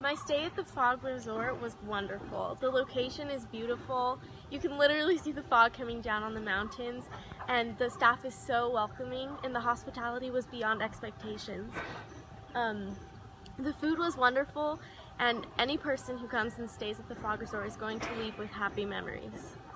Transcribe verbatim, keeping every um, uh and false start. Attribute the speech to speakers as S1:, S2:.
S1: My stay at the Fog Resort was wonderful. The location is beautiful. You can literally see the fog coming down on the mountains, and the staff is so welcoming, and the hospitality was beyond expectations. Um, the food was wonderful, and any person who comes and stays at the Fog Resort is going to leave with happy memories.